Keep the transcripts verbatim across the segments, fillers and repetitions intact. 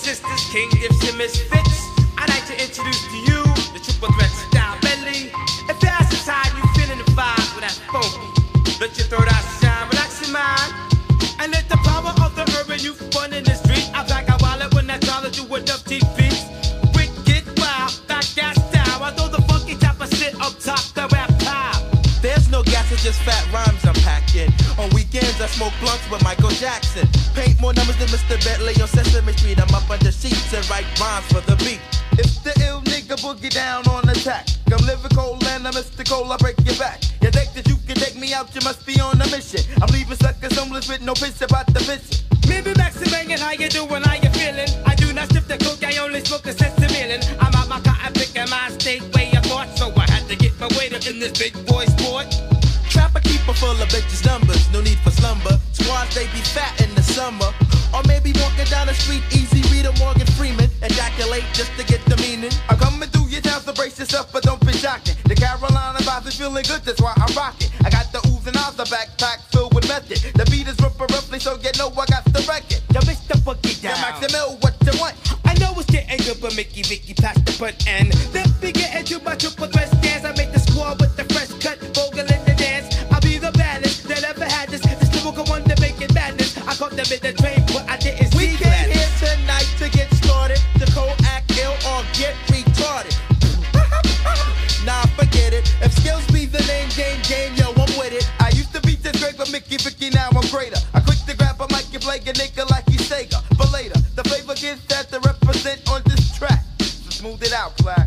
sisters, king gifts and misfits. I'd like to introduce to you the triple threat style medley. If you're outside, you feeling the vibe with that funky. Let your throat out shine, relax your mind, and let the power of the urban youth fun in the street. I pack a wallet when I challenge you with enough T Vs. Wicked wild, back that style. I throw the funky top of sit up top, the rap pile. There's no gas, it's just fat rhymes I'm packing. On weekends I smoke blunts with Michael Jackson. Paint more numbers than Mister Bentley on Sesame Street. I'm up under sheets and write rhymes for the beat. It's the ill nigga boogie down on attack. Come live a cold and I'm Mister Cole, I break your back. You think that you can take me out, you must be on a mission. I'm leaving suckers homeless with no pitch about the vision. Maybe Maxi banging, how you doing, how you feeling? I do not sniff the coke, I only smoke a sense of million. I'm out my cotton picking my state way of thought, so I had to get my weight up in this big boy sport. Trapper keeper full of bitches numbers, no need for slumber. Squads they be fat in the summer. Or maybe walking down the street, easy reader Morgan Freeman. Ejaculate just to get the meaning. I'm coming through your town, so brace yourself, but don't be shocking. The Carolina vibes is feeling good, that's why I'm rocking. I got the oohs and ahs, the backpack filled with method. The beat is ripper roughly, so you know I got the record. Yo, Mister Boogie down. Yeah, Maximil, what you want? I know it's getting good, but Mickey Vicky past the butt end. Let me get into my triple threat dance. I make the squad with the fresh cut, vocal in the dance. I'll be the baddest that ever had this. This lyrical one to make it madness. I caught them in the train, but I didn't see. We came here tonight to get started. The cold act ill or get retarded. Nah, forget it. If skills be the name, game, game, yo, I'm with it. I used to be this great, but Mickey Vicky, now I'm greater. I quick to grab a mic and play a nigga like he's Sega. But later, the flavor gets that to represent on this track. So smooth it out, Black.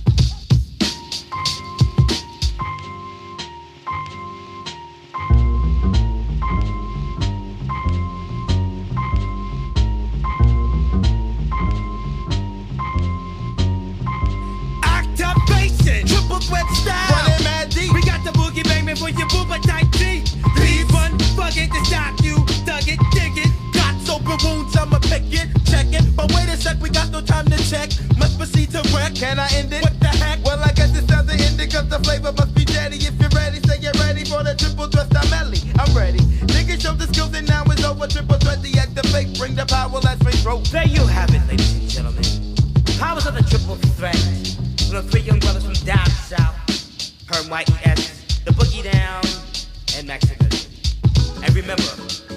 Triple threat style. Running mad deep. We got the boogie banging for your booba tight G. Please run, fuck it to stop you. Dug it, dig it. Got open wounds, I'ma pick it, check it. But wait a sec, we got no time to check. Must proceed to wreck. Can I end it? What the heck? Well, I guess it's time to end it, cause the flavor must be daddy. If you're ready, say you're ready for the triple threat style medley. I'm ready. Niggas show the skills and now it's over. Triple threat, deactivate. Bring the power, let's ring roll. There you have it, ladies and gentlemen. Powers of the triple threat. From the three young brothers from down south, Herm Y E S, the Boogie Down, and Maximilian. And remember,